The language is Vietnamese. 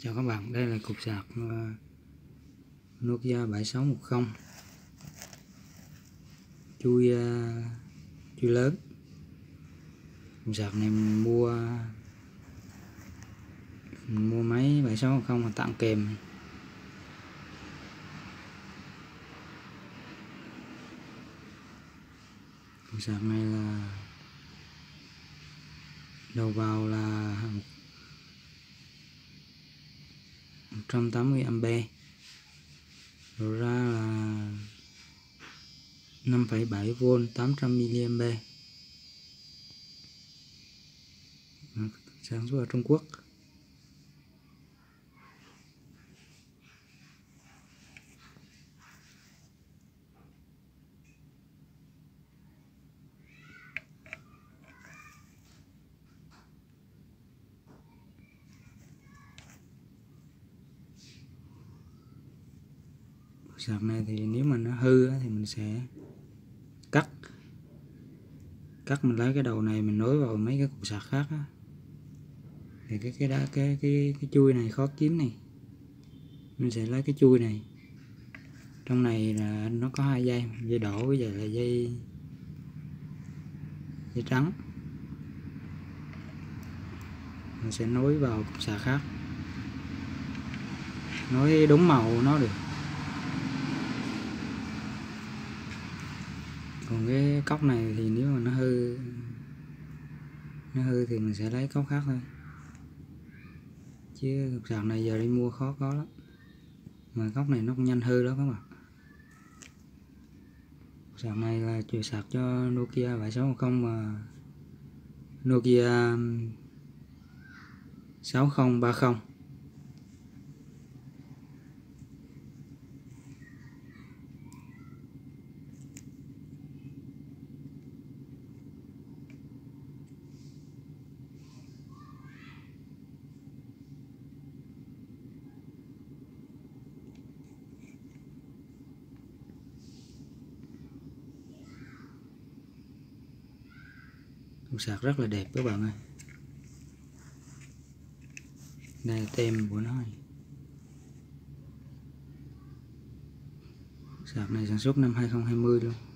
Chào các bạn, đây là cục sạc Nokia 7610 chui lớn. Cục sạc này mình mua máy 7610 mà tặng kèm. Cục sạc này là đầu vào là 180A, đầu ra là 5,7V 800mA, sản xuất ở Trung Quốc. Sạc này thì nếu mà nó hư thì mình sẽ cắt mình lấy cái đầu này mình nối vào mấy cái cục sạc khác á. Thì cái chui này khó kiếm này, mình sẽ lấy cái chui này. Trong này là nó có 2 dây đỏ với là dây trắng. Mình sẽ nối vào cục sạc khác, nối đúng màu nó được. Còn cái cốc này thì nếu mà nó hư thì mình sẽ lấy cốc khác thôi, chứ cục sạc này giờ đi mua khó có lắm, mà cốc này nó cũng nhanh hư đó các bạn. Cục sạc này là chìa sạc cho Nokia 7610 mà Nokia 6030. Cục sạc rất là đẹp các bạn ơi. Đây là tem của nó. Sạc này sản xuất năm 2020 luôn.